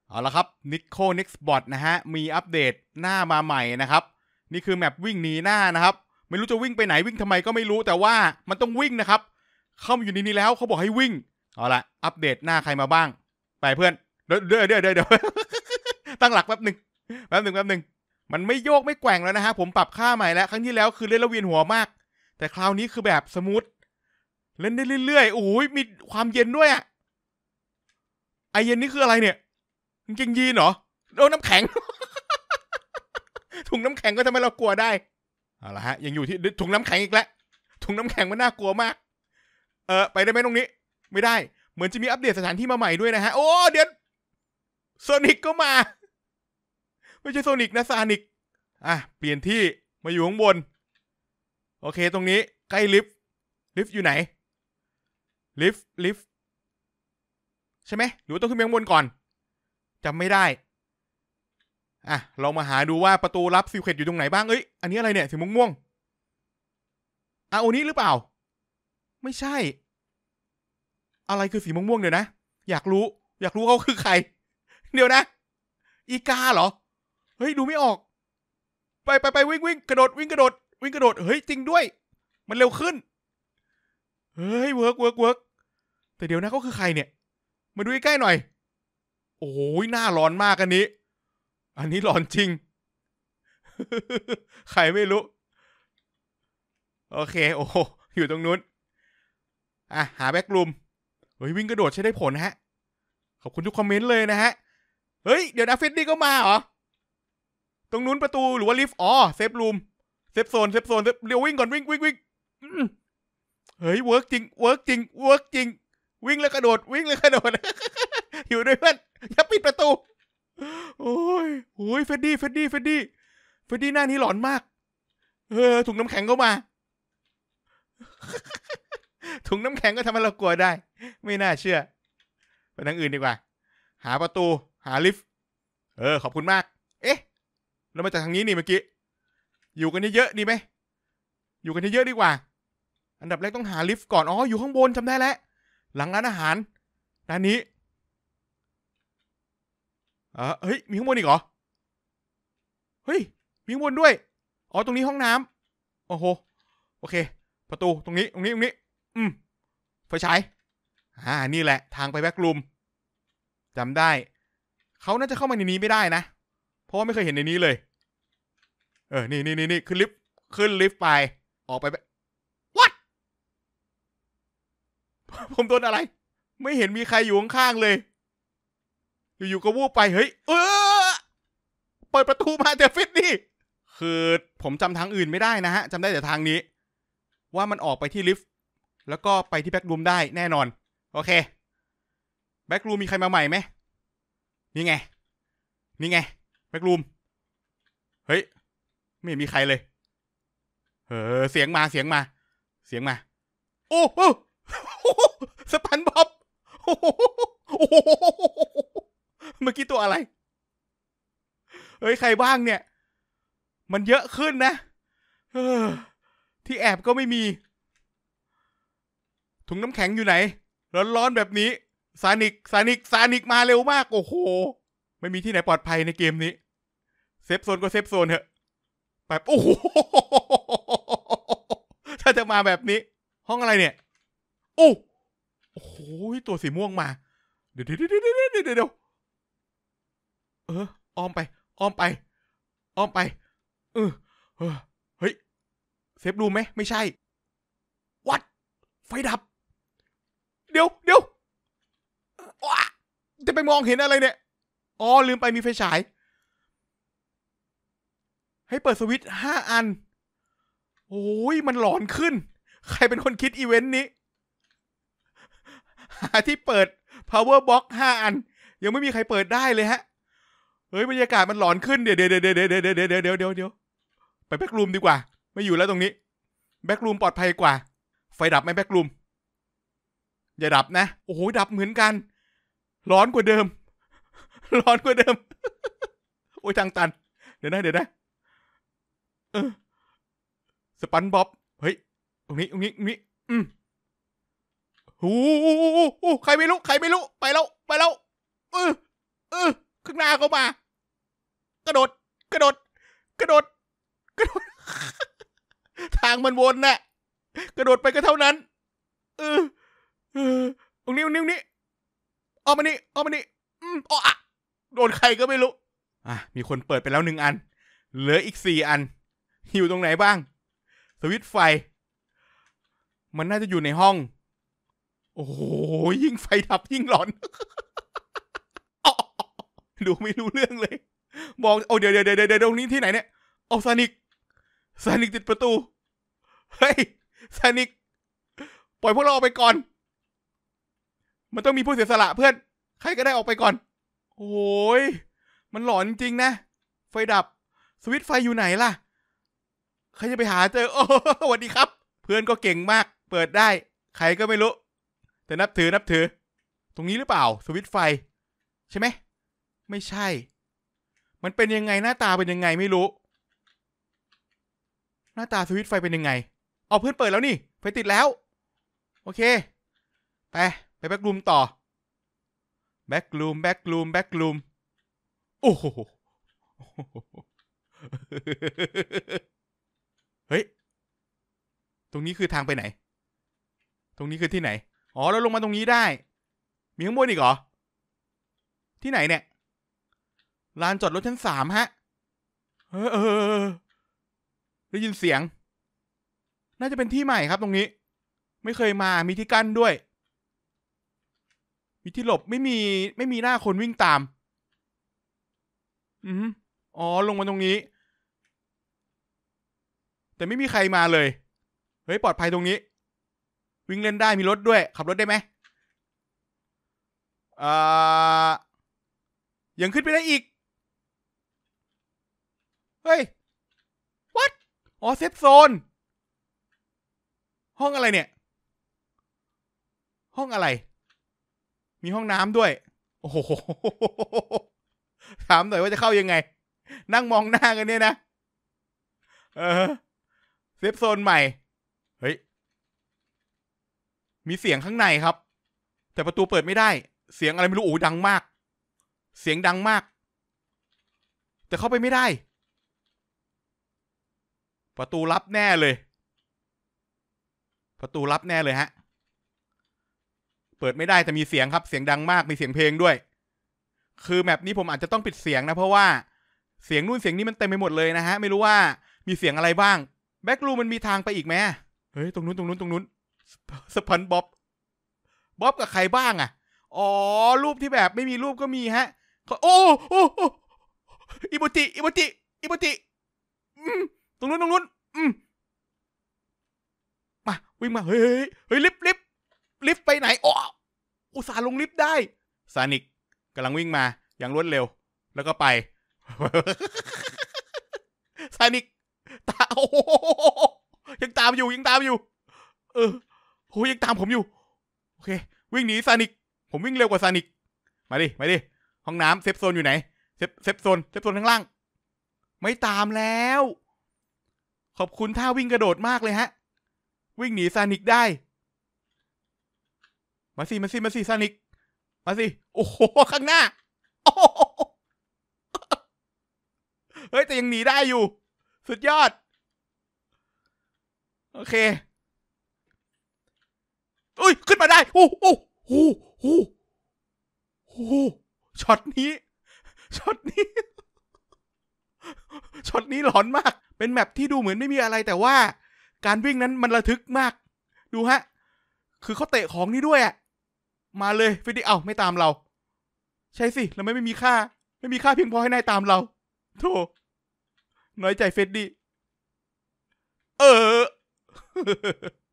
เอาละครับNico Next Bot นะฮะมีอัปเดตหน้ามาใหม่นะครับนี่คือแมปวิ่งหนีหน้านะครับไม่รู้จะวิ่งไปไหนวิ่งทำไมก็ไม่รู้แต่ว่ามันต้องวิ่งนะครับเข้ามาอยู่ในนี้แล้วเขาบอกให้วิ่งเอาละอัปเดตหน้าใครมาบ้างไปเพื่อนเดี๋ยว ตั้งหลักแป๊บหนึ่งมันไม่โยกไม่แกว่งแล้วนะฮะผมปรับค่าใหม่แล้วครั้งที่แล้วคือเล่นแล้วเวียนหัวมากแต่คราวนี้คือแบบสมูทเล่นได้เรื่อยๆโอ้ยมีความเย็นด้วยอะไอเย็นนี่คืออะไรเนี่ยกางเกงยีนเหรอโดนน้ำแข็ง ถุงน้ำแข็งก็ทำให้เรากลัวได้เอาละฮะยังอยู่ที่ถุงน้ำแข็งอีกแล้วถุงน้ำแข็งมันน่ากลัวมากไปได้ไหมตรงนี้ไม่ได้เหมือนจะมีอัปเดตสถานที่มาใหม่ด้วยนะฮะโอ้เดี๋ยวโซนิกก็มาไม่ใช่โซนิกนะซานิกเปลี่ยนที่มาอยู่ข้างบนโอเคตรงนี้ใกล้ลิฟต์อยู่ไหนลิฟต์ใช่ไหมหรือว่าต้องขึ้นไปข้างบนก่อนจำไม่ได้ลองมาหาดูว่าประตูลับซีเคร็ตอยู่ตรงไหนบ้างเอ้ยอันนี้อะไรเนี่ยสีม่วงโอนี้หรือเปล่าไม่ใช่อะไรคือสีม่วงเดี๋ยวนะอยากรู้เขาคือใครเดี๋ยวนะอีกาเหรอเฮ้ยดูไม่ออกไปวิ่งกระโดดวิ่งกระโดดเฮ้ยจริงด้วยมันเร็วขึ้นเฮ้ยเวิร์กแต่เดี๋ยวนะเขาคือใครเนี่ยมาดูใกล้ๆหน่อยโอ้ยหน้าร้อนมากอันนี้ร้อนจริง ใครไม่รู้โอเคโอ้อยู่ตรงนู้นหาแบ็กรูมเฮ้ยวิ่งกระโดดใช้ได้ผลฮะขอบคุณทุกคอมเมนต์เลยนะฮะเฮ้ยเดี๋ยวนะเฟดดี้ก็มาเหรอตรงนู้นประตูหรือว่าลิฟต์เซฟรูมเซฟโซนเดี๋ยววิ่งก่อนวิ่งเฮ้ยเวิร์กจริงวิ่งแล้วกระโดด อยู่ด้วยเพื่อนอย่าปิดประตูโอ้ยเฟดดี้หน้านี้หลอนมากถุงน้ำแข็งก็มาถุงน้ำแข็งก็ทำให้เรากลัวได้ไม่น่าเชื่อไปทางอื่นดีกว่าหาประตูหาลิฟต์ขอบคุณมากเรามาจากทางนี้นี่เมื่อกี้อยู่กันเยอะๆดีไหมอยู่กันเยอะๆดีกว่าอันดับแรกต้องหาลิฟต์ก่อนอยู่ข้างบนจำได้แล้วหลังร้านอาหารด้านนี้เฮ้ยมีข้างบนอีกเหรอเฮ้ยมีข้างบนด้วยตรงนี้ห้องน้ำโอ้โหโอเคประตูตรงนี้ไฟฉายนี่แหละทางไปแบ็กรูมจำได้เขาน่าจะเข้ามาในนี้ไม่ได้นะเพราะว่าไม่เคยเห็นในนี้เลยนี่ขึ้นลิฟต์ไปออกไปWhat ผมโดนอะไรไม่เห็นมีใครอยู่ข้างๆเลยอยู่ๆก็วูบไปเฮ้ยเปิดประตูมาเจอฟิตนี่คือผมจำทางอื่นไม่ได้นะฮะจำได้แต่ทางนี้ว่ามันออกไปที่ลิฟต์แล้วก็ไปที่แบ็กรูมได้แน่นอนโอเคแบ็กรูมมีใครมาใหม่ไหมนี่ไงแบ็กรูมเฮ้ยไม่มีใครเลยเสียงมาโอ้โหสปันบ๊อบโอ้โหเมื่อกี้ตัวอะไรเฮ้ยใครบ้างเนี่ยมันเยอะขึ้นนะที่แอบก็ไม่มีถุงน้ำแข็งอยู่ไหนร้อนๆแบบนี้ซานิกมาเร็วมากโอ้โหไม่มีที่ไหนปลอดภัยในเกมนี้เซฟโซนก็เซฟโซนเถอะแบบโอ้โหถ้าจะมาแบบนี้ห้องอะไรเนี่ยโอ้โหตัวสีม่วงมาเดี๋ยวอ้อมไปเฮ้ยเซฟรูมไหมไม่ใช่วัดไฟดับเดี๋ยวว้าจะไปมองเห็นอะไรเนี่ยลืมไปมีไฟฉายให้เปิดสวิตช์5 อันโอ้ยมันหลอนขึ้นใครเป็นคนคิดอีเวนต์นี้หาที่เปิด power box 5 อันยังไม่มีใครเปิดได้เลยฮะเฮ้ยบรรยากาศมันหลอนขึ้นเดี๋ยวไปแบ็กรูมดีกว่าไม่อยู่แล้วตรงนี้แบ็กรูมปลอดภัยกว่าไฟดับไหมแบ็กรูมอย่าดับนะโอ้โหดับเหมือนกันร้อนกว่าเดิมโอ้ยทางตันเดี๋ยวนะสปันบ๊อบเฮ้ยตรงนี้ใครไม่รู้ไปแล้วข้างหน้าเข้ามากระโดดกระโดดกระโดดกระโดดทางมันวนน่ะกระโดดไปก็เท่านั้นตรงนี้ออกมานี่อะโดนใครก็ไม่รู้มีคนเปิดไปแล้ว1 อันเหลืออีก4 อันอยู่ตรงไหนบ้างสวิตช์ไฟมันน่าจะอยู่ในห้องโอ้โหยิ่งไฟดับยิ่งหลอนดูไม่รู้เรื่องเลยมองเดี๋ยวตรงนี้ที่ไหนเนี่ยซานิกติดประตูเฮ้ยซานิกปล่อยพวกเราออกไปก่อนมันต้องมีผู้เสียสละเพื่อนใครก็ได้ออกไปก่อนโอ้ยมันหลอนจริงๆนะไฟดับสวิตช์ไฟอยู่ไหนล่ะใครจะไปหาเจอสวัสดีครับเพื่อนก็เก่งมากเปิดได้ใครก็ไม่รู้แต่นับถือตรงนี้หรือเปล่าสวิตช์ไฟใช่ไหมไม่ใช่มันเป็นยังไงหน้าตาเป็นยังไงไม่รู้หน้าตาสวิตช์ไฟเป็นยังไงเพื่อนเปิดแล้วนี่ไฟติดแล้วโอเคไปแบ็กรูมต่อแบ็กรูมโอ้โหเฮ้ยตรงนี้คือทางไปไหนตรงนี้คือที่ไหนเราลงมาตรงนี้ได้มีข้างบนอีกเหรอที่ไหนเนี่ยลานจอดรถชั้น3ฮะได้ยินเสียงน่าจะเป็นที่ใหม่ครับตรงนี้ไม่เคยมามีที่กั้นด้วยมีที่หลบไม่มีหน้าคนวิ่งตามลงมาตรงนี้แต่ไม่มีใครมาเลยเฮ้ยปลอดภัยตรงนี้วิ่งเล่นได้มีรถด้วยขับรถได้ไหมยังขึ้นไปได้อีกเฮ้ย what เซฟโซนห้องอะไรเนี่ยห้องอะไรมีห้องน้ำด้วยโอ้โหถามหน่อยว่าจะเข้ายังไงนั่งมองหน้ากันเนี่ยนะเซฟโซนใหม่เฮ้ยมีเสียงข้างในครับแต่ประตูเปิดไม่ได้เสียงอะไรไม่รู้ดังมากเสียงดังมากแต่เข้าไปไม่ได้ประตูลับแน่เลยฮะเปิดไม่ได้แต่มีเสียงครับเสียงดังมากมีเสียงเพลงด้วยคือแมปนี้ผมอาจจะต้องปิดเสียงนะเพราะว่าเสียงนู่นเสียงนี้มันเต็มไปหมดเลยนะฮะไม่รู้ว่ามีเสียงอะไรบ้างแบ็กรูมมันมีทางไปอีกไหมเฮ้ยตรงนู้นสปันบ๊อบกับใครบ้างรูปที่แบบไม่มีรูปก็มีฮะโอ้อิโมจิตรงนู้นมาวิ่งมาเฮ้ยลิฟต์ไปไหนอุตส่าห์ลงลิฟต์ได้ซานิกกำลังวิ่งมาอย่างรวดเร็วแล้วก็ไปซานิกยังตามอยู่ยังตามผมอยู่โอเควิ่งหนีซานิกผมวิ่งเร็วกว่าซานิกมาดิห้องน้ำเซฟโซนอยู่ไหนเซฟโซนข้างล่างไม่ตามแล้วขอบคุณท่าวิ่งกระโดดมากเลยฮะวิ่งหนีซานิกได้มาสิซานิกมาสิโอ้โหข้างหน้าเฮ้ยแต่ยังหนีได้อยู่สุดยอดโอเคอุ้ยขึ้นมาได้โอ้ช็อตนี้หลอนมากเป็นแมปที่ดูเหมือนไม่มีอะไรแต่ว่าการวิ่งนั้นมันระทึกมากดูฮะคือเขาเตะของนี่ด้วยมาเลยเฟรดดี้ไม่ตามเราใช่สิเราไม่มีค่าเพียงพอให้นายตามเราโธ่น้อยใจเฟรดดี้